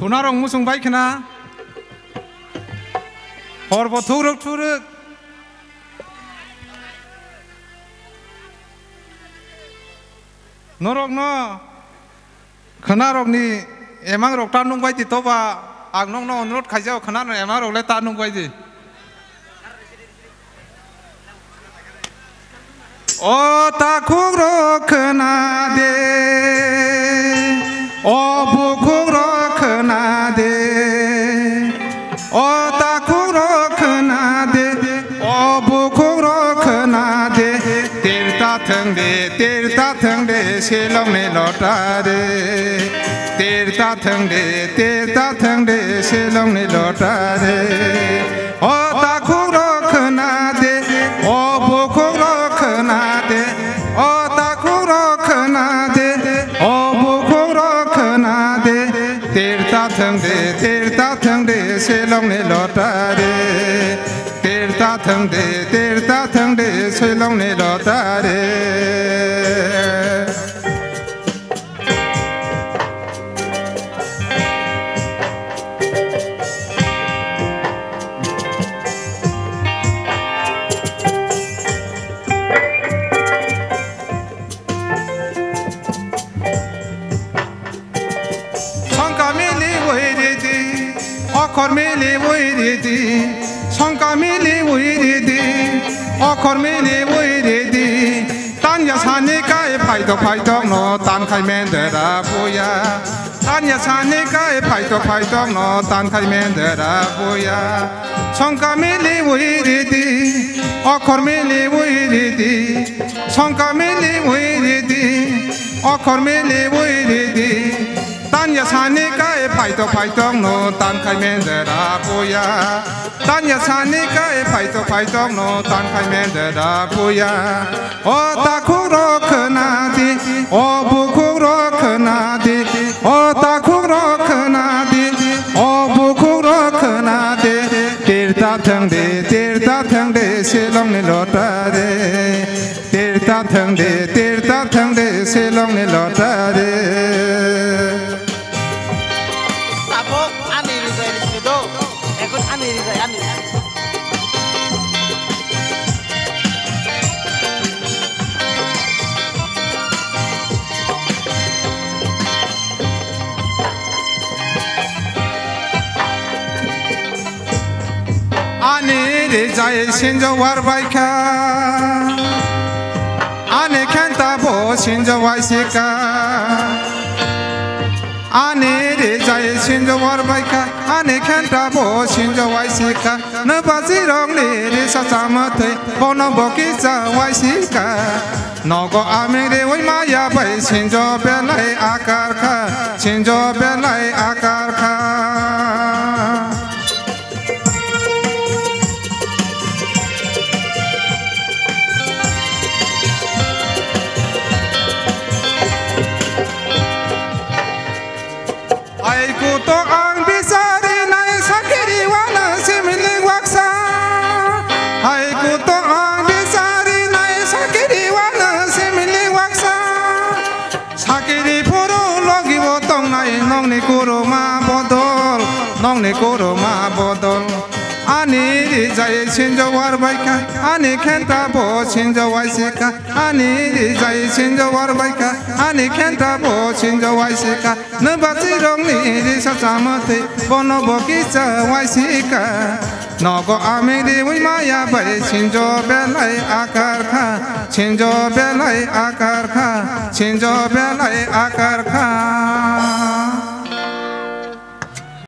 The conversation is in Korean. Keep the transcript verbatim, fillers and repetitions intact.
도나랑 무슨 바이크나 버버 투럭투럭 너럭 너 그나럭니 에망럭 따는 거이지 또봐 악농노 노릇 가져 그나는 에망럭 내 따는 거이지 오타쿠로 그나데 오부쿠로 그나데 오타쿠로 그나데 오부쿠로 그나데 띠르타텅데 띠르타텅데 실롱네 로타데 띠르타텅데 띠르타텅데 실롱네 로타데 오타쿠로 그나데 오부쿠로 그나데 오타쿠로 그나데 오부쿠로 그나데 띠르타텅데 띠르타텅데 실롱네 로타데 띠르타텅데 띠르타텅데 실롱네 로타데 어커밀리 보이리디 성까밀리 보이리디 어커밀리 보이리디 딴야 사니까에 파이도 파이도 너 딴카이맨데라 보야 딴야 사니까에 파이도 파이도 너 딴카이맨데라 보야 성까밀리 보이리디 어커밀리 보이리디 성까밀리 보이리디 어커밀리 보이리디 딴야 사니까에 파이도 파이도 너 딴카이맨데라 보야 딴야 사니까에 파이도 파이도 너 딴카이맨데라 보야 오타쿠로 그나디 오부쿠로 그나디 오타쿠로 그나디 오부쿠로 그나디 띠르타텅데 띠르타텅데 실롱네 로타데 띠르타텅데 띠르타텅데 실롱네 로타데 아니 자의 신조 와르바이카 아니 캔타보 신조 와이시카 아니 자의 신조 와르바이카 아니 캔타보 신조 와이시카 너바지롱 리리 사사마테 보노보키자 와이시카 너고 아메리 오이마야 바이 신조 벨라이 아카르카 신조 벨라이 아카르카 아이고 또 앙비사리 나의 사키리 와나 시밀링 왁사 아이고 또 앙비사리 나의 사키리 와나 시밀링 왁사 사키리 포로 로기 보통 나의 농니 꾸루마 보돌 농니 꾸루마 보돌 아니 자의 신조 와르바이카 아니 캔타보 신조 와이시카 아니 자의 신조 와르바이카 아니 캔타보 신조 와이시카 너바지롱 니리 사사마테 보노보키자 와이시카 너고 아메리 위마야 바이 신조 벨라이 아카르카 신조 벨라이 아카르카 신조 벨라이 아카르카